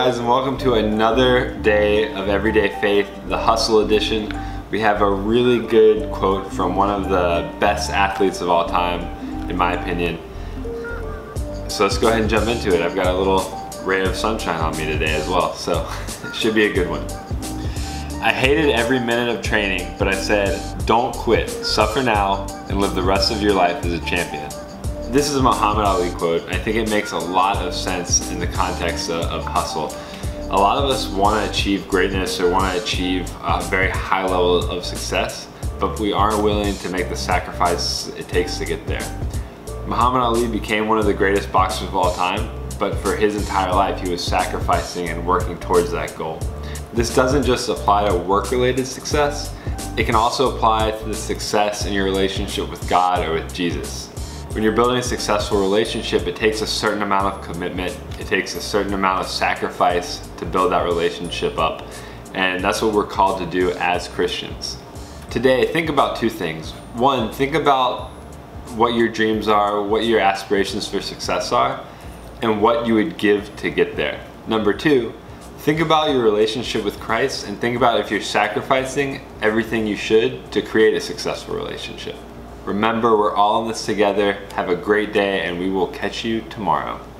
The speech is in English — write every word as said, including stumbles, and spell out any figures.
guys, and welcome to another day of Everyday Faith, the Hustle Edition. We have a really good quote from one of the best athletes of all time, in my opinion. So let's go ahead and jump into it. I've got a little ray of sunshine on me today as well, so it should be a good one. I hated every minute of training, but I said, don't quit, suffer now, and live the rest of your life as a champion. This is a Muhammad Ali quote. I think it makes a lot of sense in the context of, of hustle. A lot of us want to achieve greatness or want to achieve a very high level of success, but we aren't willing to make the sacrifice it takes to get there. Muhammad Ali became one of the greatest boxers of all time, but for his entire life he was sacrificing and working towards that goal. This doesn't just apply to work-related success, it can also apply to the success in your relationship with God or with Jesus. When you're building a successful relationship, it takes a certain amount of commitment, it takes a certain amount of sacrifice to build that relationship up, and that's what we're called to do as Christians. Today, think about two things. One, think about what your dreams are, what your aspirations for success are, and what you would give to get there. Number two, think about your relationship with Christ and think about if you're sacrificing everything you should to create a successful relationship. Remember, we're all in this together. Have a great day, and we will catch you tomorrow.